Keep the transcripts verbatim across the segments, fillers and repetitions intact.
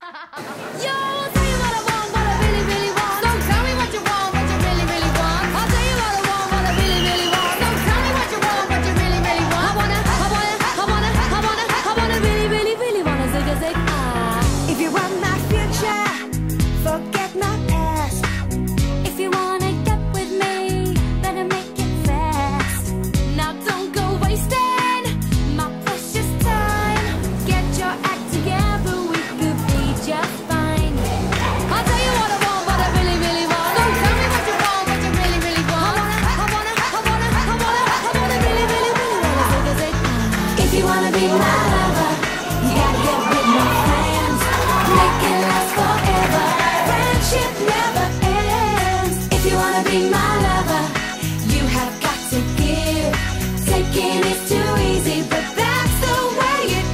Yo, I'll tell you what I want, what I really, really want. Don't tell me what you want, what you really, really want. I'll tell you what I want, what I really, really want. Don't tell me what you want, what you really, really want. I wanna, I wanna, I wanna, I wanna, I wanna really, really, really wanna zig a zig ah. If you want my future, forget my past. If you wanna get with me, better make it fast. Now don't go wasting my precious time. Get your act together, we could be just fine. I'll tell you what I want, what I really, really want. Don't tell me what you want, what you really, really want. I wanna, I wanna, I wanna, I wanna, I wanna really, really, really wanna zig a zig ah. If you wanna be my lover, you gotta get with my friends. Make it last forever. Friendship never ends. If you wanna be my lover, you have got to give. Taking is too easy, but that's the way it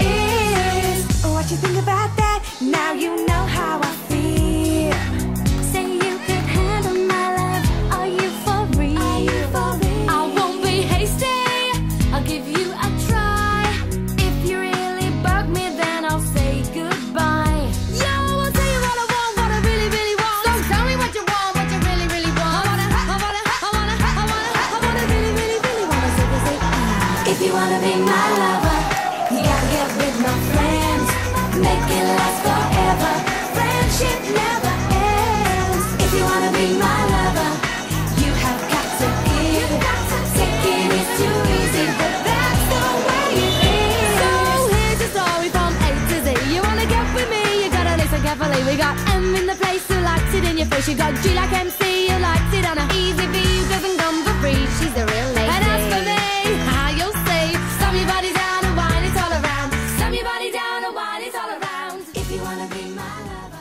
is. What you think about that? Now you know how I feel. Say you could handle my love. Are you for real? Are you for real? I won't be hasty. I'll give you a try. If you really bug me, then I'll say goodbye. Yo, I'll tell you what I want, what I really, really want. Don't tell me what you want, what you really, really want. I wanna, I wanna, I wanna, I wanna, I wanna really, really, really wanna zig a zig ah. If you wanna be my lover, you gotta get with my friends. Make it last forever. Friendship never ends. If you wanna be my lover, you have got to give. Taking is too easy, but that's the way it is. So here's a story from A to Z. You wanna get with me, you gotta listen carefully. We got M in the place who likes it in your face. You got G like M C, who likes it on a easy V, who doesn't come for free. She's a real lady. And as for me, how you'll see, slam your body down and wine it all around. Slam your body down and wine it all around. If you wanna be my lover.